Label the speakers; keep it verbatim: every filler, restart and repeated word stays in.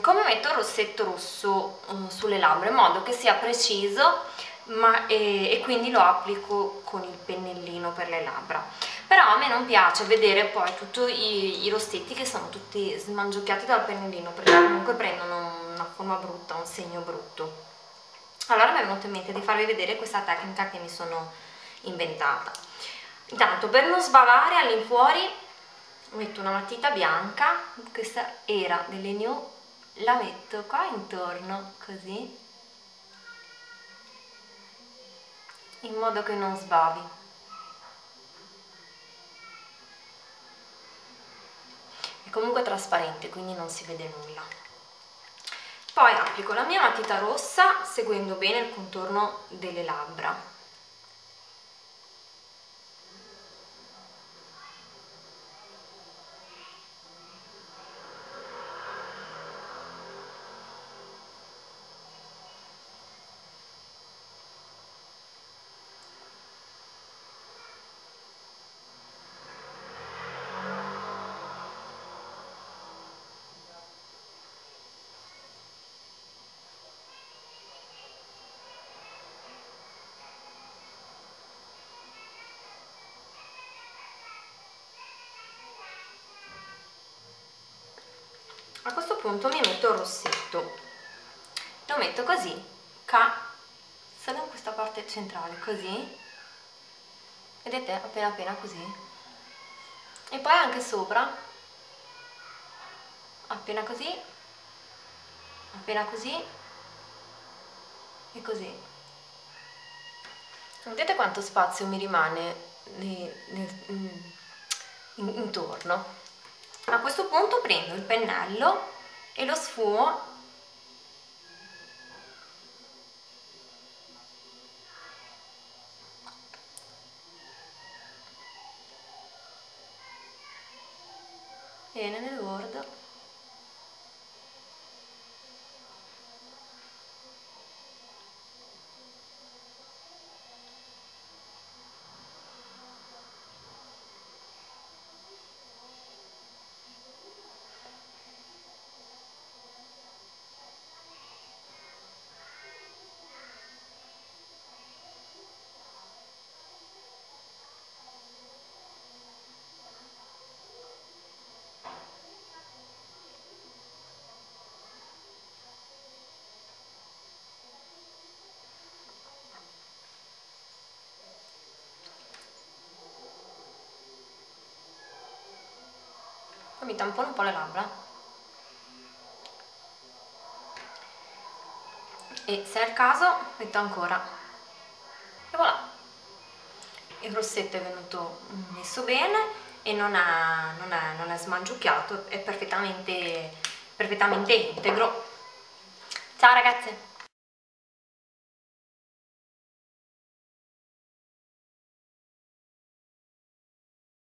Speaker 1: come metto il rossetto rosso um, sulle labbra in modo che sia preciso, ma, e, e quindi lo applico con il pennellino per le labbra. Però a me non piace vedere poi tutti i, i rossetti che sono tutti smangiucchiati dal pennellino, perché comunque prendono una forma brutta, un segno brutto. Allora mi è venuto in mente di farvi vedere questa tecnica che mi sono inventata. Intanto, per non sbavare all'infuori metto una matita bianca, questa era delle New, la metto qua intorno così, in modo che non sbavi. È comunque trasparente, quindi non si vede nulla. Poi applico la mia matita rossa seguendo bene il contorno delle labbra. A questo punto mi metto il rossetto, lo metto così, ca, solo in questa parte centrale, così, vedete, appena appena così, e poi anche sopra, appena così, appena così e così. Vedete quanto spazio mi rimane intorno? A questo punto prendo il pennello e lo sfumo bene nel bordo. Poi mi tampono un po' le labbra e se è il caso metto ancora, e voilà, il rossetto è venuto messo bene e non, ha, non, è, non è smangiucchiato, è perfettamente, perfettamente integro. Ciao ragazze!